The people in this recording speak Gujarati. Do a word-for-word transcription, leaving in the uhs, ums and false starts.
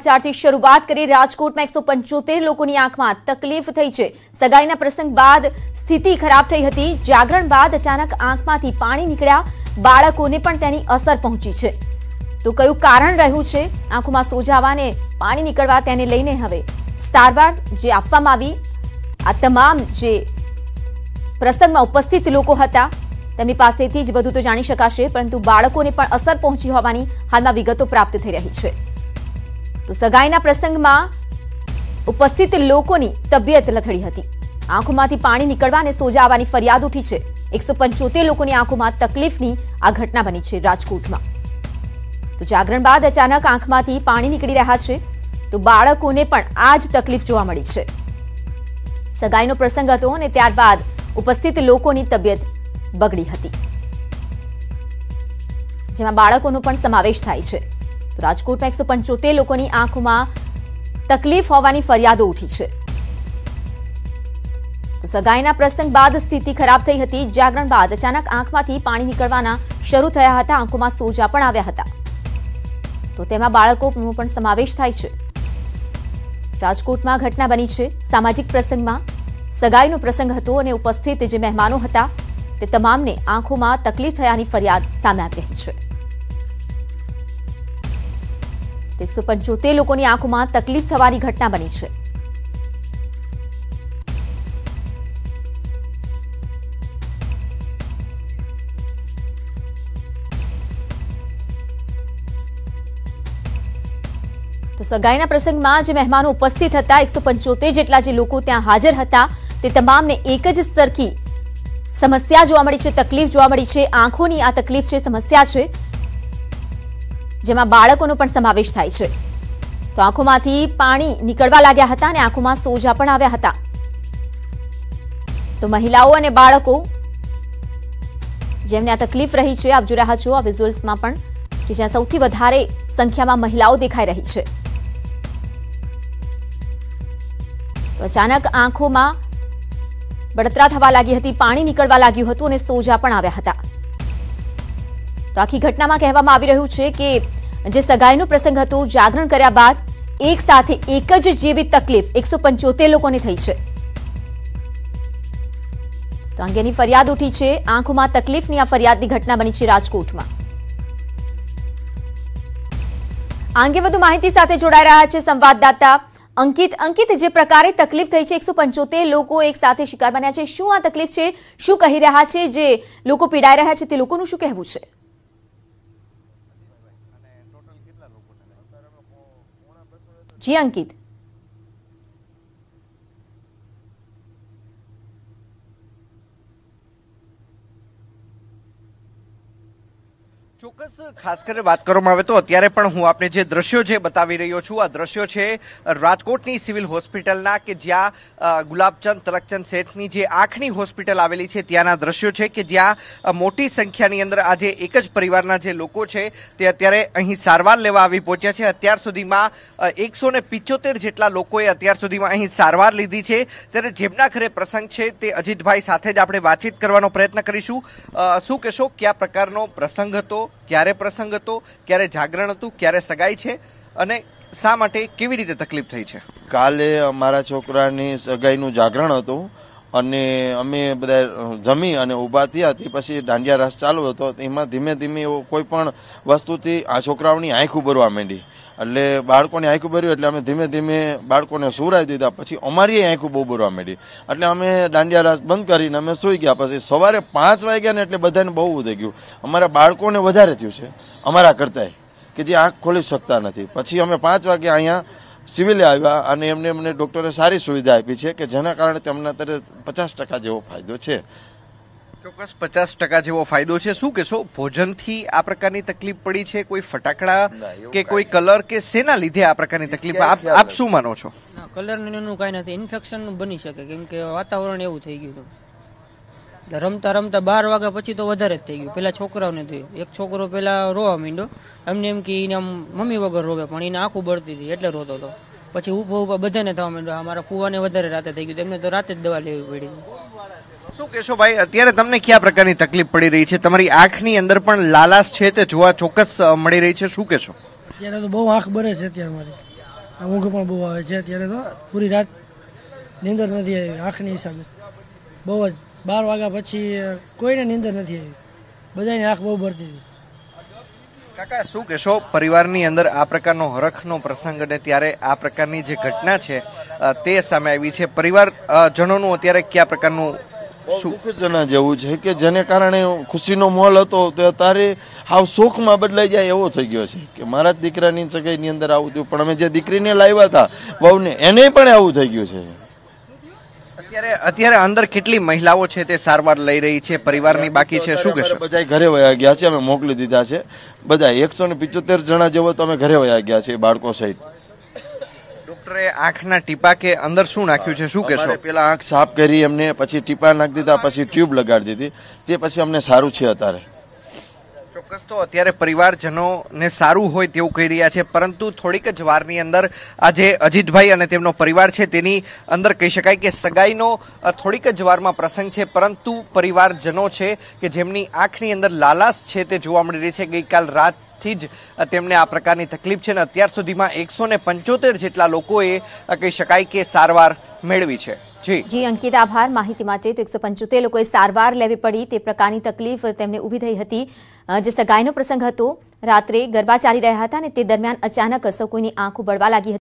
સમાચારથી શરૂઆત કરી રાજકોટમાં એકસો પંચોતેર લોકોની આંખમાં તકલીફ થઈ છે। સગાઈના પ્રસંગ બાદ સ્થિતિ ખરાબ થઈ હતી। જાગરણ બાદ અચાનક આંખમાંથી પાણી નીકળ્યા। બાળકોને પણ તેની અસર પહોંચી છે। તો કયું કારણ રહ્યું છે આંખોમાં સોજા આવવાને પાણી નીકળવા તેને લઈને હવે સારવાર જે આપવામાં આવી આ તમામ જે પ્રસંગમાં ઉપસ્થિત લોકો હતા તેમની પાસેથી જ બધું તો જાણી શકાશે, પરંતુ બાળકોને પણ અસર પહોંચી હોવાની હાલમાં વિગતો પ્રાપ્ત થઈ રહી છે। તો સગાઈના પ્રસંગમાં ઉપસ્થિત લોકોની તબિયત લથડી હતી। આંખોમાંથી પાણી નીકળવા અને સોજા આવવાની ફરિયાદ ઉઠી છે। એકસો પંચોતેર લોકોની આંખોમાં તકલીફની આ ઘટના બની છે રાજકોટમાં। તો જાગરણ બાદ અચાનક આંખમાંથી પાણી નીકળી રહ્યા છે, તો બાળકોને પણ આ જ તકલીફ જોવા મળી છે। સગાઈનો પ્રસંગ હતો અને ત્યારબાદ ઉપસ્થિત લોકોની તબિયત બગડી હતી, જેમાં બાળકોનો પણ સમાવેશ થાય છે। તો રાજકોટમાં એકસો પંચોતેર લોકોની આંખોમાં તકલીફ હોવાની ફરિયાદો ઉઠી છે। તો સગાઈના પ્રસંગ બાદ સ્થિતિ ખરાબ થઈ હતી। જાગરણ બાદ અચાનક આંખમાંથી પાણી નીકળવાના શરૂ થયા હતા। આંખોમાં સોજા પણ આવ્યા હતા, તો તેમાં બાળકોનો પણ સમાવેશ થાય છે। રાજકોટમાં ઘટના બની છે સામાજિક પ્રસંગમાં। સગાઈનો પ્રસંગ હતો અને ઉપસ્થિત જે મહેમાનો હતા તે તમામને આંખોમાં તકલીફ થયાની ફરિયાદ સામે આવી રહી છે। એકસો પંચોતેર લોકોની આંખોમાં તકલીફ થવાની ઘટના બની છે। તો સગાઈના પ્રસંગમાં જે મહેમાનો ઉપસ્થિત હતા એકસો પંચોતેર જેટલા જે લોકો ત્યાં હાજર હતા તે તમામને એક જ સરખી સમસ્યા જોવા મળી છે, તકલીફ જોવા મળી છે। આંખોની આ તકલીફ છે, સમસ્યા છે, જેમાં બાળકોનો પણ સમાવેશ થાય છે। તો આંખોમાંથી પાણી નીકળવા લાગ્યા હતા અને આંખોમાં સોજા પણ આવ્યા હતા। તો મહિલાઓ અને બાળકો જેમને આ તકલીફ રહી છે, આપ જોઈ રહ્યા છો આ વિઝ્યુઅલ્સમાં પણ કે જ્યાં સૌથી વધારે સંખ્યામાં મહિલાઓ દેખાઈ રહી છે। તો અચાનક આંખોમાં બળતરા થવા લાગી હતી, પાણી નીકળવા લાગ્યું હતું અને સોજા પણ આવ્યા હતા। તો આખી ઘટનામાં કહેવામાં આવી રહ્યું છે કે જે સગાઈનો પ્રસંગ હતો જાગરણ કર્યા બાદ એક સાથે એક જ જેવી તકલીફ એકસો પંચોતેર લોકોને થઈ છે। તો અંગેની ફરિયાદ ઉઠી છે। આંખોમાં તકલીફની આ ફરિયાદની ઘટના બની છે રાજકોટમાં। આ અંગે વધુ માહિતી સાથે જોડાઈ રહ્યા છે સંવાદદાતા અંકિત। અંકિત, જે પ્રકારે તકલીફ થઈ છે, એકસો પંચોતેર લોકો એક સાથે શિકાર બન્યા છે, શું આ તકલીફ છે, શું કહી રહ્યા છે જે લોકો પીડાઈ રહ્યા છે તે લોકોનું શું કહેવું છે? જી અંકિત। ચોક્કસ ખાસ કરીને વાત કરવામાં આવે તો અત્યારે પણ હું આપને જે દ્રશ્યો જે બતાવી રહ્યો છું આ દ્રશ્યો છે રાજકોટની સિવિલ હોસ્પિટલના, કે જ્યાં ગુલાબચંદ તલકચંદ શેઠની જે આંખની હોસ્પિટલ આવેલી છે ત્યાંના દ્રશ્યો છે, કે જ્યાં મોટી સંખ્યાની અંદર આજે એક જ પરિવારના જે લોકો છે તે અત્યારે અહીં સારવાર લેવા આવી પહોંચ્યા છે। અત્યાર સુધીમાં એકસો ને પિચોતેર જેટલા લોકોએ અત્યાર સુધીમાં અહીં સારવાર લીધી છે। ત્યારે જેમના ઘરે પ્રસંગ છે તે અજીતભાઈ સાથે જ આપણે વાતચીત કરવાનો પ્રયત્ન કરીશું। શું કહેશો, કયા પ્રકારનો પ્રસંગ હતો, ક્યારે પ્રસંગ હતો, ક્યારે જાગરણ હતું, ક્યારે સગાઈ છે અને શા માટે કેવી રીતે તકલીફ થઈ છે? કાલે અમારા છોકરાની સગાઈનું જાગરણ હતું અને અમે બધા જમી અને ઊભા થયા તે પછી દાંડિયા રાસ ચાલુ હતો। એમાં ધીમે ધીમે કોઈ પણ વસ્તુથી આ છોકરાઓની આંખ ઉભરવા માંડી, એટલે બાળકોની આંખ ઉભર્યું એટલે અમે ધીમે ધીમે બાળકોને સુરાઈ દીધા। પછી અમારી આંખ બહુ ઉભરવા માંડી એટલે અમે દાંડિયા રાસ બંધ કરીને અમે સૂઈ ગયા। પછી સવારે પાંચ વાગ્યા ને એટલે બધાને બહુ થઈ ગયું, અમારા બાળકોને વધારે થયું છે અમારા કરતા, કે જે આંખ ખોલી શકતા નથી। પછી અમે પાંચ વાગે અહીંયા સિવિલે આવ્યા અને એમને એમને ડૉક્ટરે સારી સુવિધા આપી છે, કે જેના કારણે તેમને અત્યારે પચાસ ટકા જેવો ફાયદો છે। ચોક્કસ પચાસ ટકા જેવો ફાયદો છે। શું કહેશો, ભોજનથી આ પ્રકારની તકલીફ પડી છે, કોઈ ફટાકડા કે કોઈ કલર કે શેના લીધે આ પ્રકારની તકલીફ, આપ આપ શું માનો છો? કલર નું કઈ નથી, ઇન્ફેક્શન બની શકે, કેમ કે વાતાવરણ એવું થઈ ગયું હતું। એટલે રમતા રમતા બાર વાગ્યા પછી તો વધારે જ થઈ ગયું। પેલા છોકરાઓને થયું, એક છોકરો પેલા રોવા માંડ્યો, એમને એમ કે એને મમ્મી વગર રોવે, પણ એને આંખું બળતી હતી એટલે રોતો હતો। પછી ઉભો ઉભા બધાને થવા માંડ્યો। અમારા ફુવાને વધારે રાતે થઈ ગયું, એમને તો રાતે જ દવા લેવી પડી। શું કહેશો ભાઈ, અત્યારે તમને કયા પ્રકારની તકલીફ પડી રહી છે? તમારી આંખની અંદર પણ લાલાશ છે તે જોવા ચોક્કસ મળી રહી છે, શું કહેશો? અત્યારે તો બહુ આંખ બરે છે અત્યારે મારી। ઊંઘ પણ બહુ આવે છે અત્યારે તો પૂરી રાત નીંદર નથી આવી આંખની હિસાબે બહુ જ બાર વાગ્યા પછી કોઈને નીંદર નથી આવી બધાની આંખ બહુ ભરતી હતી કાકા શું કહેશો પરિવારની અંદર આ પ્રકારનો હરખનો પ્રસંગ અને ત્યારે આ પ્રકારની જે ઘટના છે અ, તે સામે આવી છે પરિવાર અ, જનોનું અત્યારે કયા પ્રકારનું શું દુઃખજનક જેવું છે કે જેને કારણે ખુશીનો માહોલ હતો તો અત્યારે હાવ શોખમાં બદલાઈ જાય એવો થઈ ગયો છે કે મારા જ દીકરાની સગાઈની અંદર આવું થયું પણ અમે જે દીકરીને લાવ્યા હતા વહુને એને પણ આવું થઈ ગયું છે અત્યારે અત્યારે અંદર કેટલી મહિલાઓ છે તે સારવાર લઈ રહી છે પરિવારની બાકી છે શું કહેશો બધા ઘરે વયા ગયા છે અમે મોકલી દીધા છે બધા એકસો ને પિચોતેર જણા જેવો તો અમે ઘરે વયા ગયા છે બાળકો સહિત ડોક્ટરે આંખના ટીપા કે અંદર શું નાખ્યું છે શું કહેશો અમારે પેલા આંખ સાફ કરી એમને પછી ટીપા નાખી દીધા પછી ટ્યુબ લગાડી દીધી તે પછી અમને સારું છે અત્યારે ચોક્કસ તો અત્યારે પરિવારજનોને સારું હોય તેવું કહી રહ્યા છે પરંતુ થોડીક જ વારની અંદર આજે અજીતભાઈ અને તેમનો પરિવાર છે તેની અંદર કહી શકાય કે સગાઈનો અ, થોડીક જ વારમાં પ્રસંગ છે પરંતુ પરિવારજનો છે કે જેમની આંખની અંદર લાલાશ છે તે જોવા મળી રહી છે ગઈકાલ રાતથી જ અ, તેમને આ પ્રકારની તકલીફ છે અને અત્યાર સુધીમાં એકસો ને પંચોતેર જેટલા લોકોએ અ, કહી શકાય કે સારવાર મેળવી છે જી જી અંકિત આભાર માહિતી માટે તો એકસો પંચોતેર લોકોએ સારવાર લેવી પડી તે પ્રકારની તકલીફ તેમને ઊભી થઈ હતી અ, જે સગાઈનો પ્રસંગ હતો રાત્રે ગરબા ચાલી રહ્યા હતા અને તે દરમિયાન અચાનક સૌ કોઈની આંખો બળવા લાગી હતી